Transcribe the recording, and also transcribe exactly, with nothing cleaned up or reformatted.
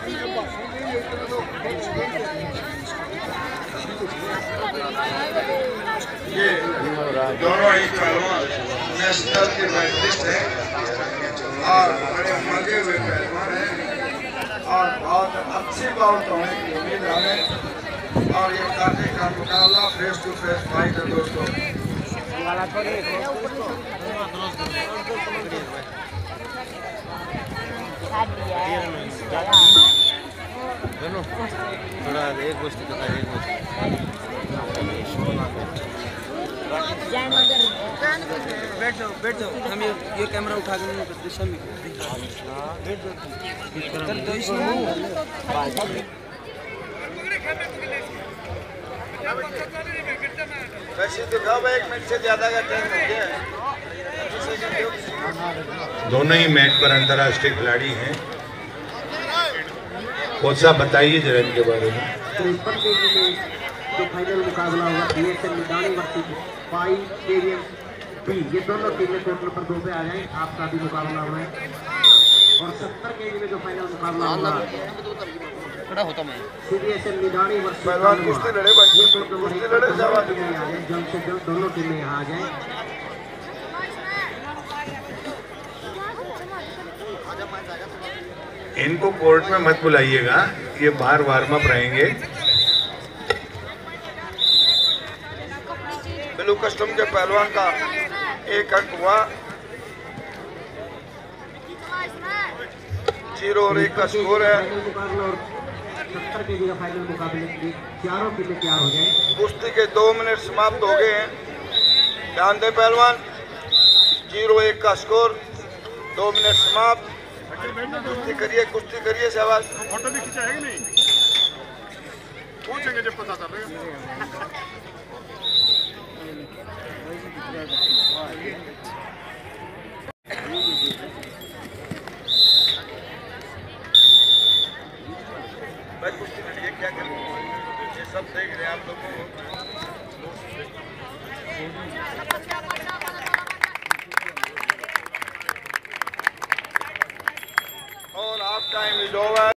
ये दोनों ही पहलवान नेशनल के मेडलिस्ट हैं और बड़े मजे हुए पहलवान हैं और बहुत अच्छी बात होने की उम्मीद हमें। और ये काटे का मुकाबला फेस टू फेस फाइट है दोस्तों। थोड़ा एक गोष्ठी तो एक गोष्ठी बैठ जाओ बैठ जाओ। हम ये ये कैमरा उठा के दिशा में बैठ जाओ। वैसे दिखाओ भाई, एक मिनट से ज्यादा का टाइम हो गया। दोनों ही मैच पर अंतर्राष्ट्रीय खिलाड़ी हैं। कौन सा बताइए जरा इनके बारे में। जो फाइनल मुकाबला होगा BSL Nidani versus five stadium B, ये दोनों टीमें कोर्ट नंबर दो पे आ जाएं। आपका भी मुकाबला हुआ है और सत्तर केजी में जो फाइनल मुकाबला होगा खड़ा होता मैं बीएसएल निदानी वर्सेस पहलवान कुश्ती लड़े भाई, ये कोर्ट नंबर कुश्ती लड़े जावा आ जाए। जल्द से जल्द दोनों टीमें यहाँ आ जाएं। इनको कोर्ट में मत बुलाइएगा, ये बाहर वार्म अप रहेंगे। ब्लू कस्टम के पहलवान का एक अंक हुआ, जीरो और एक का स्कोर है। सत्तर केजी का फाइनल मुकाबले के लिए चारों टीमें तैयार हो जाएं। कुश्ती के दो मिनट समाप्त हो गए हैं। ध्यान दें पहलवान, जीरो एक का स्कोर, दो मिनट समाप्त। कुश्ती करिए कुश्ती करिए शाबाश। फोटो भी खिंचा है कि नहीं? पूछेंगे जब पता चलेगा। भाई कुश्ती करिए, क्या करें, ये सब देख रहे हैं आप लोगों को। और हाफ टाइम इज ओवर।